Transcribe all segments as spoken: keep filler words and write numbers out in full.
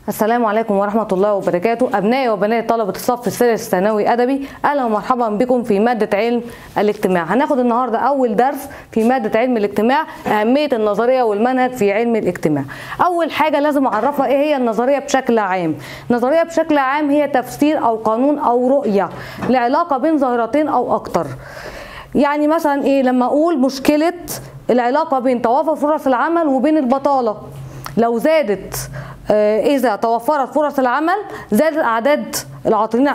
السلام عليكم ورحمة الله وبركاته. أبنائي وبنات طلبة الصف الثالث الثانوي أدبي، أهلا ومرحبا بكم في مادة علم الاجتماع. هناخد النهاردة أول درس في مادة علم الاجتماع، أهمية النظرية والمنهج في علم الاجتماع. أول حاجة لازم أعرفها إيه هي النظرية بشكل عام. النظرية بشكل عام هي تفسير أو قانون أو رؤية لعلاقة بين ظاهرتين أو أكتر. يعني مثلا إيه لما أقول مشكلة العلاقة بين توافر فرص العمل وبين البطالة، لو زادت إذا توفرت فرص العمل زادت أعداد العاطلين،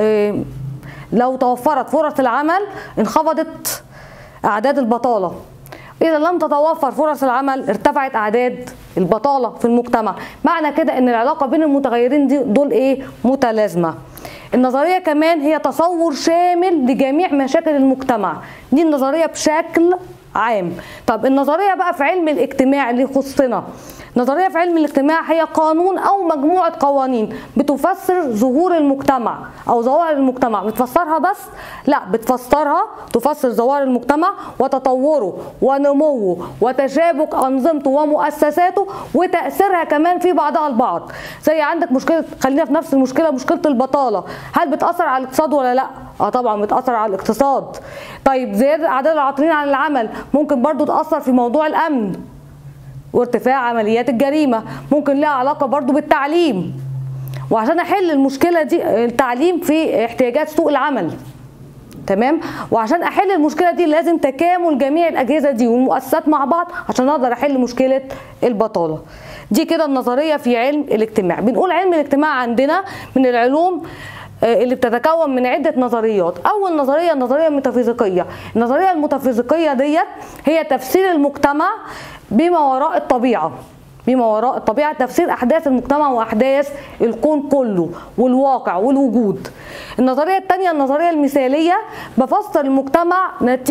لو توفرت فرص العمل انخفضت أعداد البطالة، إذا لم تتوفر فرص العمل ارتفعت أعداد البطالة في المجتمع. معنى كده إن العلاقة بين المتغيرين دي دول إيه؟ متلازمة. النظرية كمان هي تصور شامل لجميع مشاكل المجتمع، دي النظرية بشكل عام. طب النظرية بقى في علم الاجتماع اللي يخصنا، نظرية في علم الاجتماع هي قانون أو مجموعة قوانين بتفسر ظهور المجتمع أو ظواهر المجتمع. بتفسرها بس؟ لا، بتفسرها تفسر ظواهر المجتمع وتطوره ونموه وتشابك أنظمته ومؤسساته وتأثيرها كمان في بعضها البعض. زي عندك مشكلة، خلينا في نفس المشكلة، مشكلة البطالة، هل بتأثر على الاقتصاد ولا لا؟ اه طبعا بتأثر على الاقتصاد. طيب زيادة أعداد العاطلين عن العمل ممكن برضو تأثر في موضوع الأمن وارتفاع عمليات الجريمة، ممكن لها علاقة برضو بالتعليم. وعشان احل المشكلة دي، التعليم في احتياجات سوق العمل، تمام؟ وعشان احل المشكلة دي لازم تكامل جميع الأجهزة دي والمؤسسات مع بعض عشان اقدر احل مشكلة البطالة. دي كده النظرية في علم الاجتماع. بنقول علم الاجتماع عندنا من العلوم اللي بتتكون من عدة نظريات. أول نظرية النظرية الميتافيزيقية. النظرية الميتافيزيقية ديت هي تفسير المجتمع بما وراء الطبيعة، بما وراء الطبيعة، تفسير أحداث المجتمع وأحداث الكون كله والواقع والوجود. النظرية الثانية النظرية المثالية، بفسر المجتمع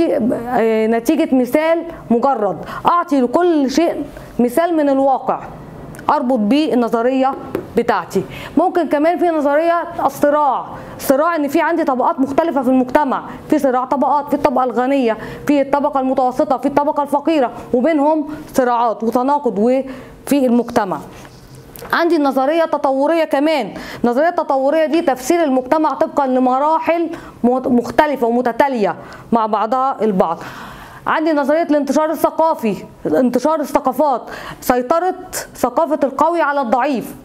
نتيجة مثال مجرد، أعطي لكل شيء مثال من الواقع أربط بيه النظرية بتاعتي. ممكن كمان في نظرية الصراع، صراع ان في عندي طبقات مختلفة في المجتمع، في صراع طبقات، في الطبقة الغنية، في الطبقة المتوسطة، في الطبقة الفقيرة، وبينهم صراعات وتناقض وفي المجتمع. عندي النظرية التطورية كمان. النظرية التطورية دي تفسير المجتمع طبقا لمراحل مختلفة ومتتالية مع بعضها البعض. عندي نظرية الانتشار الثقافي، انتشار الثقافات، سيطرة ثقافة القوي على الضعيف.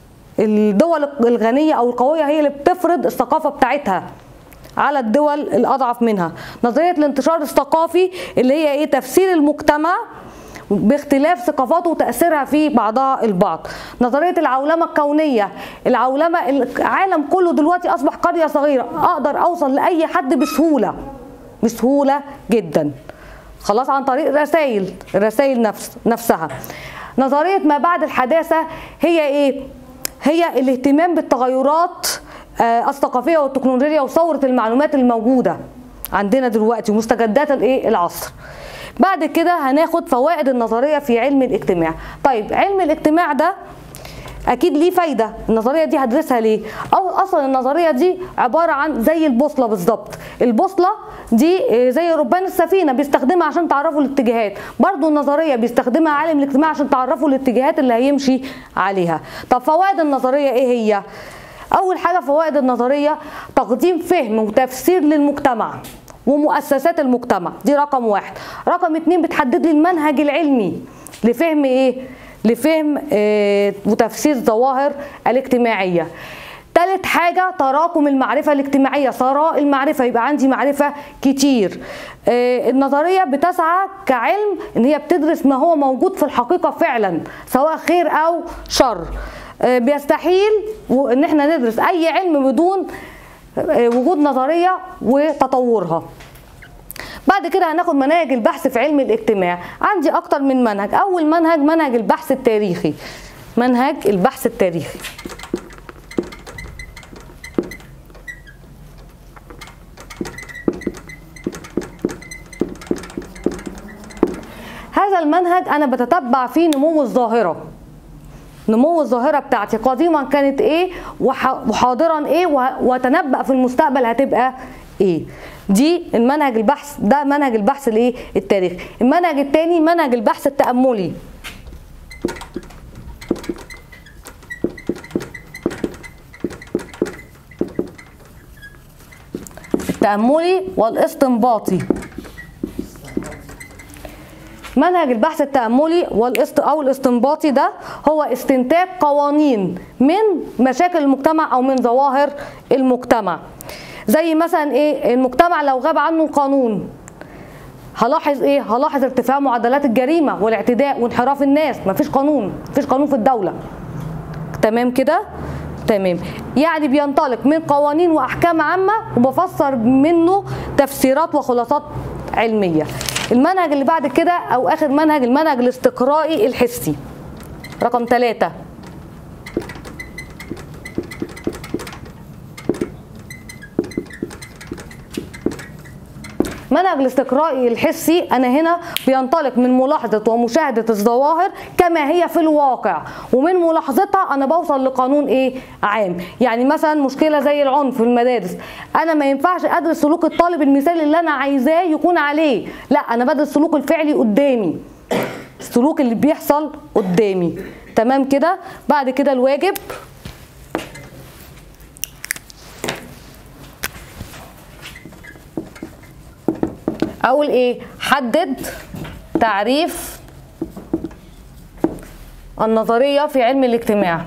الدول الغنية أو القوية هي اللي بتفرض الثقافة بتاعتها على الدول الأضعف منها. نظرية الانتشار الثقافي اللي هي إيه؟ تفسير المجتمع باختلاف ثقافاته وتأثيرها في بعضها البعض. نظرية العولمة الكونية، العولمة، العالم كله دلوقتي أصبح قرية صغيرة، أقدر أوصل لأي حد بسهولة، بسهولة جدا، خلاص عن طريق الرسائل، الرسائل نفس نفسها. نظرية ما بعد الحداثة هي إيه؟ هي الاهتمام بالتغيرات الثقافية والتكنولوجية وثورة المعلومات الموجودة عندنا دلوقتي ومستجدات الايه العصر. بعد كده هناخد فوائد النظرية في علم الاجتماع. طيب علم الاجتماع ده اكيد ليه فايدة، النظرية دي هدرسها ليه؟ او اصلا النظرية دي عبارة عن زي البوصلة بالظبط. البوصلة دي زي ربان السفينة بيستخدمها عشان تعرفوا الاتجاهات، برضو النظرية بيستخدمها عالم الاجتماع عشان تعرفوا الاتجاهات اللي هيمشي عليها. طب فوائد النظرية ايه هي؟ اول حاجة فوائد النظرية تقديم فهم وتفسير للمجتمع ومؤسسات المجتمع، دي رقم واحد. رقم اتنين بتحدد لي المنهج العلمي لفهم ايه؟ لفهم اه وتفسير ظواهر الاجتماعية. ثالث حاجة تراكم المعرفة الاجتماعية، ثراء المعرفة، يبقى عندي معرفة كتير. آه النظرية بتسعى كعلم ان هي بتدرس ما هو موجود في الحقيقة فعلا سواء خير او شر. آه بيستحيل ان احنا ندرس اي علم بدون آه وجود نظرية وتطورها. بعد كده هناخد مناهج البحث في علم الاجتماع. عندي اكتر من منهج. اول منهج منهج البحث التاريخي، منهج البحث التاريخي. هذا المنهج أنا بتتبع فيه نمو الظاهرة، نمو الظاهرة بتاعتي قديما كانت إيه وحاضرا إيه وتنبأ في المستقبل هتبقى إيه. دي المنهج البحث، ده منهج البحث الإيه التاريخي. المنهج التاني منهج البحث التأملي. التأملي والاستنباطي. منهج البحث التأملي والاست أو الاستنباطي ده هو استنتاج قوانين من مشاكل المجتمع أو من ظواهر المجتمع. زي مثلا إيه؟ المجتمع لو غاب عنه القانون هلاحظ إيه؟ هلاحظ ارتفاع معدلات الجريمة والاعتداء وانحراف الناس. مفيش قانون، مفيش قانون في الدولة. تمام كده؟ تمام. يعني بينطلق من قوانين وأحكام عامة وبفسر منه تفسيرات وخلاصات علمية. المنهج اللي بعد كده أو آخر منهج، المنهج الاستقرائي الحسي رقم ثلاثة. منهج الاستقرائي الحسي أنا هنا بينطلق من ملاحظة ومشاهدة الظواهر كما هي في الواقع، ومن ملاحظتها أنا بوصل لقانون إيه؟ عام. يعني مثلا مشكلة زي العنف في المدارس، أنا ما ينفعش أدرس سلوك الطالب المثالي اللي أنا عايزاه يكون عليه، لا أنا بدرس السلوك الفعلي قدامي، السلوك اللي بيحصل قدامي. تمام كده؟ بعد كده الواجب. أقول إيه؟ حدد تعريف النظرية في علم الاجتماع.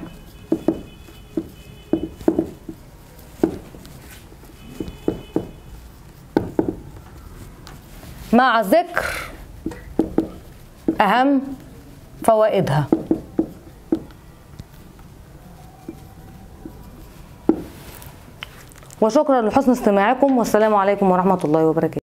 مع ذكر أهم فوائدها. وشكرا لحسن استماعكم، والسلام عليكم ورحمة الله وبركاته.